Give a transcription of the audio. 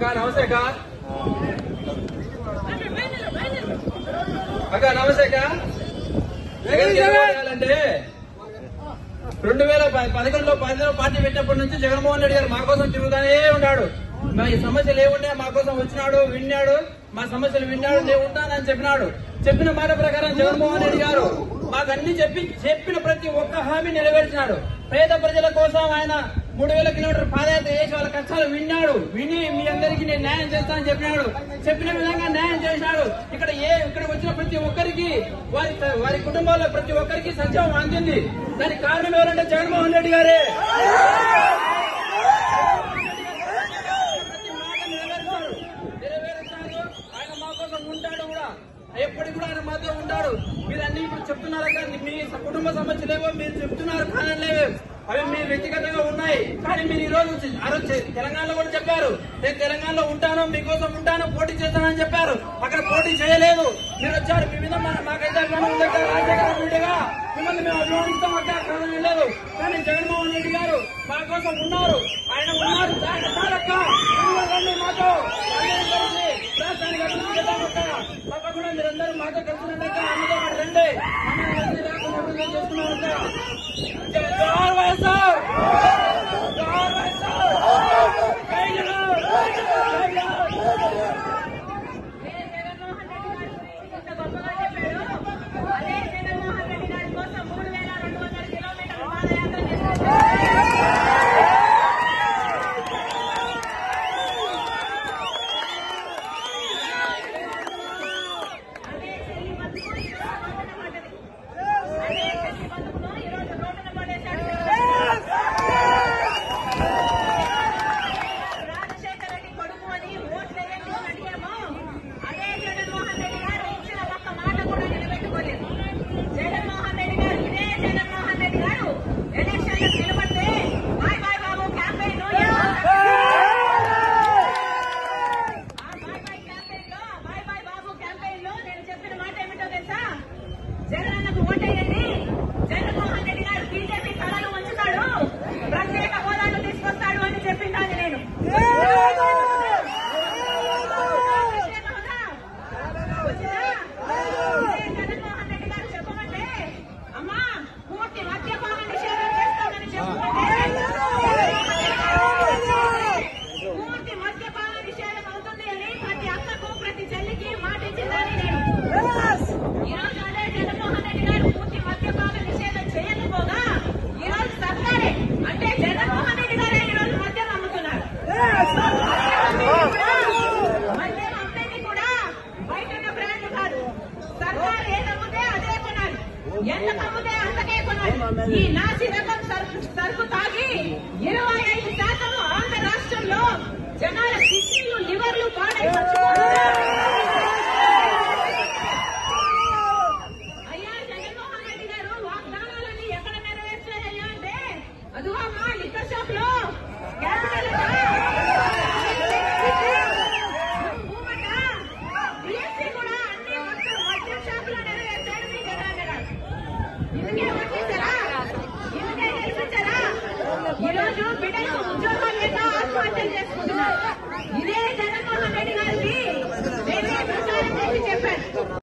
నమస్తే అక్క నమస్తే అంటే 2011లో పార్టీ పెట్టినప్పటి నుంచి జగన్మోహన్ రెడ్డి గారు మా కోసం తిరుగుతానే ఉన్నాడు. మా సమస్యలు ఏముంటే మా కోసం వచ్చినాడు, విన్నాడు, మా సమస్యలు విన్నాడు, నేను ఉంటానని చెప్పినాడు. చెప్పిన మాట ప్రకారం జగన్మోహన్ రెడ్డి గారు మాకు అన్ని చెప్పిన ప్రతి ఒక్క హామీ నెరవేర్చినాడు. పేద ప్రజల కోసం ఆయన 3000 కిలోమీటర్ పాదయాత్ర చేసి వాళ్ళ కష్టాలు విని మీ అందరికీ నేను న్యాయం చేస్తానని చెప్పినాడు. చెప్పిన విధంగా న్యాయం చేసినాడు. ఇక్కడ వచ్చిన ప్రతి ఒక్కరికి వారి కుటుంబాల్లో ప్రతి ఒక్కరికి సంక్షేమం అందింది. దానికి కారణం ఎవరంటే జగన్మోహన్ రెడ్డి గారే. ఆయన మా కోసం ఉంటాడు కూడా, ఎప్పటికి కూడా ఆయన మాతో ఉంటాడు. మీరు అన్ని ఇప్పుడు చెప్తున్నారు కదా, మీ కుటుంబ సమస్యలేవో మీరు చెప్తున్నారు, కారణలేవో అవి మీ వ్యక్తిగతంగా ఉన్నాయి. కానీ మీరు ఈ రోజు తెలంగాణలో కూడా చెప్పారు, నేను తెలంగాణలో ఉంటాను, మీకోసం ఉంటాను, పోటీ చేస్తానని చెప్పారు. అక్కడ పోటీ చేయలేదు, మీరు వచ్చారు. మీ మీద మాకైతే అభిమానం ఉందక్క, రాజశేఖర రెడ్డిగా మిమ్మల్ని మేము అభిమానిస్తాం అక్క, కారణం లేదు. కానీ జగన్మోహన్ రెడ్డి గారు మా కోసం ఉన్నారు, ఆయన ఉన్నారు. మాతో రాష్ట్రానికి అభివృద్ధి చేద్దామక్క, తప్పకుండా మీరందరూ మాతో కలిసినట్టు అందులో రండి, అభివృద్ధి చేస్తున్నామక్క. జోహార్ వైఎస్ఆర్, జోహార్ వైఎస్ఆర్, జై జగన్, జై జగన్. ఎంత కమ్ముతే అంతకే కొనాలి. ఈ నాసి రకం సరుకు తాగి 25% ఆంధ్ర రాష్ట్రంలో జనాల కిడ్నీలు, లివర్లు పాడై అయ్యా జగన్మోహన్ రెడ్డి గారు వాగ్దానాలని ఎక్కడ నెరవేర్చారయ్యా అంటే అదుగో మా లిక్కర్ షాప్ లో ఈ రోజు బిడ్డలకు ఉద్యోగాలు లేక ఆత్మహత్యలు చేసుకుంటున్నారు. ఇదే జగన్మోహన్ రెడ్డి గారికి